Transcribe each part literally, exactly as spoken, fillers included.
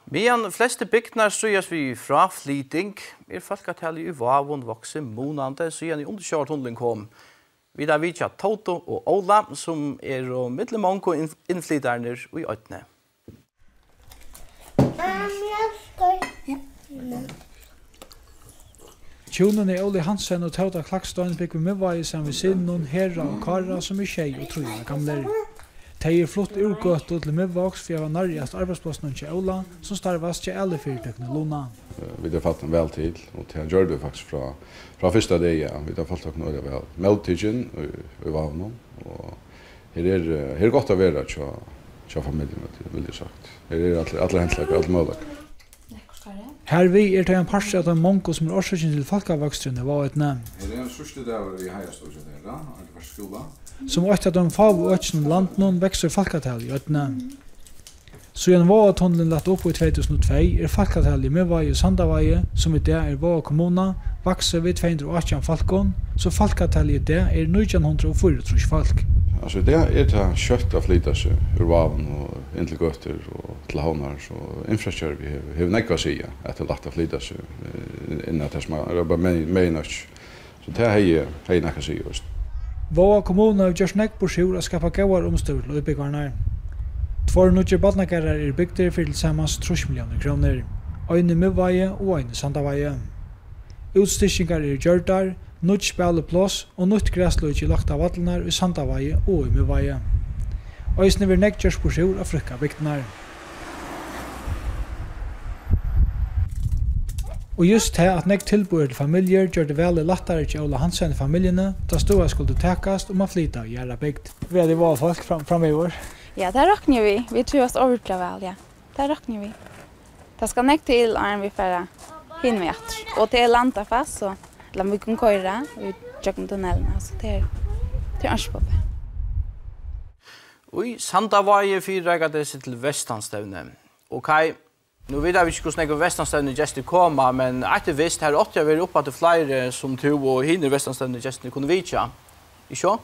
Medan fleste bygdene strøyes vi fra flyting, er folketallet i Vavon vokse månande siden i underkjørtunnelen kom. Vi da vidtja Toto og Ola, som er og middelmånko innflyterne i øytene. Tjonen er Ole Hansen og Tauta Klakstøyen fikk vi medvei sammen med Sinnen, Hera og Kara som er tjej og trøyne gamle. De er flott urgått til medvoks for jeg var nærmest arbeidsplassen til Ola, som starvast til alle fyrtøkene Luna. Vi har fått en vel til, og det gjør vi faktisk fra, fra første dag. Ja. Vi har fått noe vel meldtidgen i Vavnon, og her er, her er godt å være til, til familien, vil jeg sagt. Her er alle, alle hentleger, alle måler. Her vi er det en parse av de monko som er årsøkjen til folkevokstrene var et nevn. Her er en sørste dag i Heiastøkjen her, da, det var skola. Som åtte av de fav og økene landet vekser folketall i et nevn. Så igjen var tunnelen lagt opp i två tusen og två er folketallet med vei og Sandaveie, som i det er Våga kommuna, vokser ved två hundre og atten falkon, så folketallet i det er nitton fyrtiofyra folk. Altså det er det kjøtt å flytta seg ur Vavn og inn til Gøtter og til Havnar, så infrastruktur vi har, har nekva sida at det er lagt å flytta seg innan det som er bare med nødt. Så det har jeg, har jeg nekva sida just. Våga kommuna har gjort nekk på sjur å skapa gauar omstøv til utbyggvarnar. Tvår nutjer badnakarar er bygder for til sammans tre millioner kroner. Øyne Midveie og øyne Sandaveie. Utstyrskingar er gjørdar, nutt spilleplås og nutt græsløyt i lagt av vattlenar i Sandaveie og i Midveie. Øysene vil nekk gjørs på sjur av frukka bygdnar. Og just det at nekk tilbúr til familjer gjør det veldig lettere til Ola Hansen i familjene, da stua skulle takast om man flyta i gjerra bygd. Vi er det var folk fram, fram i år. Ja, det råkner vi. Vi tror oss overkla vel, ja. Det råkner vi. Det skal nekk til er vi færre hin med etter. Og til landa fast, så la vi kan køyre i tjøkken tunnelene, så det er det er på det. Og i Sandaveie fyrreger det seg til Vestanstevne. Ok, nu vet jeg ikke hvordan jeg Vestanstevne gjester kommer, men etter visst her åtte jeg vil oppe til flere som to og hinner Vestanstevne gjestene kunne vitja. Ikke?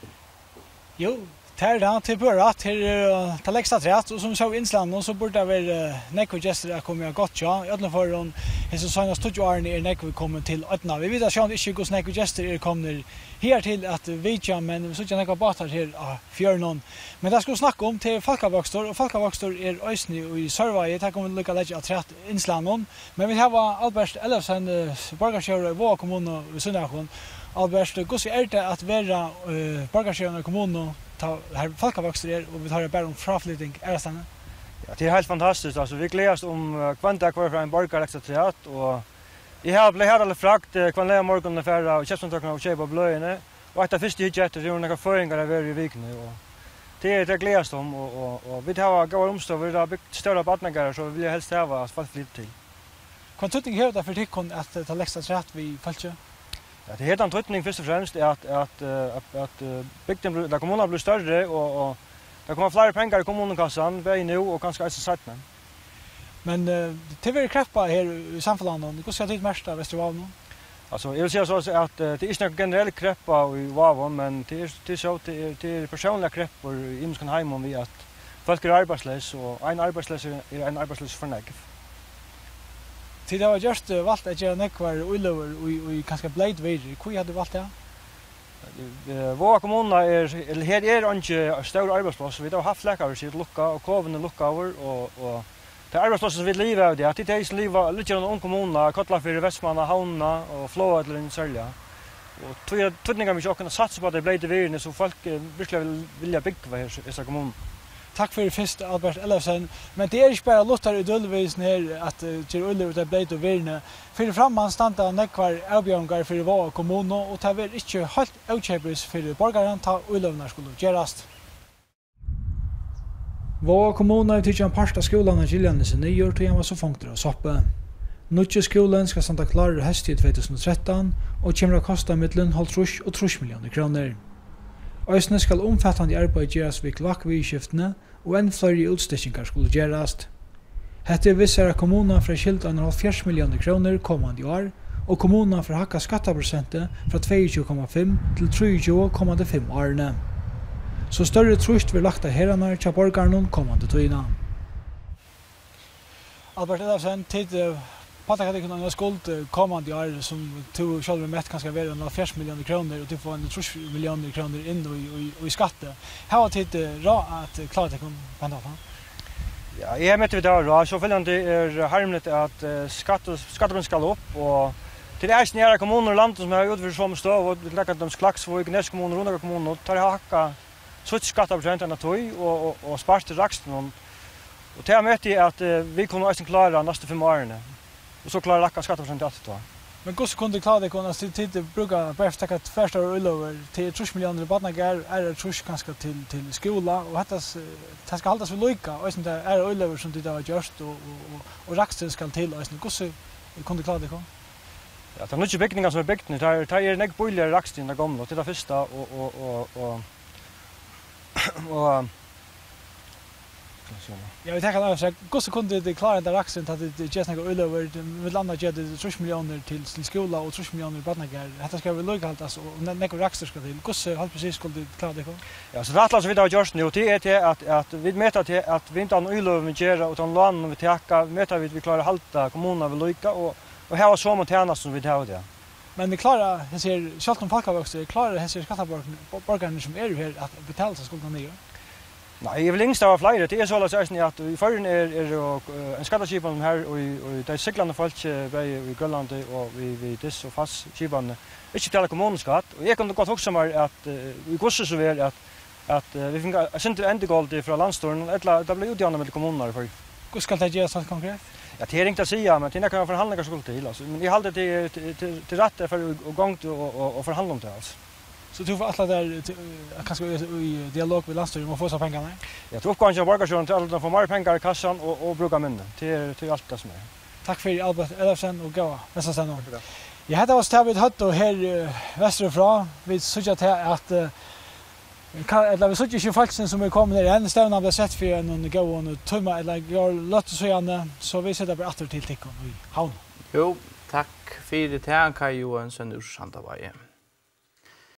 Jo, det er det til bør at her er det leksta træt, og som vi så i Insland, så burde det være nekko gjester å komme godt, ja. I ødelen for henne, så søgnes tog årene er nekko kommet til ødena. Vi vet at ikke hvordan nekko gjester er kommet her til at vitja, men vi søgner nekko bater her av fjørnen. Men det skal vi snakke om til Falkavakstor, og Falkavakstor er øysene i Sørveie, det kommer vi lykke legge av træt Insland. Men vi har Albert Ellefsen, borgerskjører i Våga kommune i Sunnakon. Albert, hvordan er det at være uh, borgerskjører i kommunen ta här Falkavakstor er, og vi tar bare om fraflytting er det Ja, det är helt fantastiskt. Alltså vi gläds om uh, kvanta kvar från en borgarextratrat och I har blivit här alla frakt uh, kvann lägga morgonen färra och köpsomtökarna och köpa blöjene och att det första hittar det är några föringar av varje vik nu och det är det gläds om och, och, och vi har gått omstå vi har byggt större badningar så vi vill helst ha asfaltflytt till. Kontutning här därför tycker hon att ta läxa trätt vi falska. Ja, det heter en tröttning först och främst är att att att, att bygden där kommunen blir större och, och det kommer fler pengar i kommunkassan väg nu och kanske också sätt men. Men uh, det är kreppa här i samfällan. Det går så att det mesta av Västervavn. Alltså jag vill säga så att uh, det är inte generell kreppa i Vavon men det är det så att det är personliga kreppor i Imskan hem om vi att folk är arbetslösa och en arbetslös är en arbetslös för negativ. Tid det var just uh, valt att göra nekvar ullöver och och kanske blade vidare. Hur hade valt det? Våra kommuner är eller här är inte stora arbetsplatser. Vi har haft läkare så lucka och koven lucka över och och det arbetsplatser som vi lever av det att det är som lever lite någon kommun Kottla för Västmanna Havna och Flåa eller in Sölja. Och två tvåningar vi ska kunna satsa på att det blir det virne så folk verkligen vilja bygga här i så kommun. Tack för först Albert Ellefsen. Men det är inte bara lottar i Dölvisen här att till Ulle det blir det virne. För framman standa nekvar avbjørngar för Våga kommun och det är inte helt utköpes för borgaren ta Ullövnar skulle görast. Våga kommun har tyckt en parsta skolan av Giljanesen nyår till han var så fångter och soppe. Nutje skolan ska standa klar i höst i tjugotretton och kommer att kosta mellan halvtrus och trus miljoner kronor. Øysene skal omfattande arbeid gjøres ved kloakkvidskiftene og enn flere utstykkingar skulle gjøres. Hette visser at kommunen fra skilt halvfjerds millioner kroner kommande år, og kommunen fra hakka skatteprosentet fra tjueto komma fem til trettio komma fem årene. Så større trust vil lagt av herrene til borgerne kommande tøyene. Albert Elafsen, tid Patrik hade kunnat skuld kommande år som to själva mätt kanske vara en fyrtio miljoner kronor och du får en trettio miljoner kronor in och i och i skatte. Här har tid ra att klara det kan vända på. Ja, jag mätte vi där så följande är harmligt att skatt skatten ska upp och till det är nära kommuner och land som har utför som stå och lägga dem klax för Gnäs kommun och Runda kommun och tar hacka så skatteprocent än att och och och spart till raxten och det har mätt att vi kommer att klara nästa fem åren. Och så klarar lacka skatteprocent att då. Men hur kunde klara det kunna se tid bruka bara ta ett första år över till trettio miljoner barnagar är det trus kanske till till skola och detta det ska hållas för lika och sånt där är över som det har gjort och och och raxten ska till och sånt hur kunde klara det kom. Ja, det är mycket byggningar som är byggt nu. Det är det är näck boiler raxten där gamla till det första och och och och och Ja, vi tänker att så hur kunde det klara den raxen att det just några över med landa ger det trettio miljoner till till skola och trettio miljoner barnagar. Detta ska vi lugga allt alltså och några raxer ska till. Hur har precis skulle klara det kom? Ja, så det alltså vi har gjort nu det är till att att vi mäter till att vi inte har över med gera utan lån vi täcka mäter vi vi klarar halta kommunerna vill lugga och och här har så många tjänster som vi har det. Men det klarar jag ser Schalton Falkavåx klarar det ser skatteborgarna som är här att betala sig skulden ner. Nej, jag vill inte stäva flyger. Det är så att i förrän är är en skatteskipan här och i och det cyklande folk i Grönland och vi vi det och fast skipan. Inte till kommunskatt och jag kan då gott också mer att vi går så väl att att vi fick sent inte gold från landstorn eller det blir utjämnat med kommuner för. Hur ska det göras så konkret? Ja, det är inte att säga men det kan förhandlingar skulle till alltså men jag håller det till till rätt för att gång och och förhandla om det alltså. Så du får alla där kanske i dialog med landsstyrelsen och få så pengarna? Jag tror kanske att borgarstyrelsen till alla får mer pengar i kassan och och bruka mindre till till allt det som är. Tack för Albert Elafsen och gå nästa sen. Jag hade oss David Hött och här västerifrån vi såg att att kan eller vi såg ju faktiskt som är kommer ner en stävna blev sett för en gå och tumma eller går låt så gärna så vi sätter bara åter till tickon i havn. Jo, tack för det här Kai Johansson ur Sandaveje.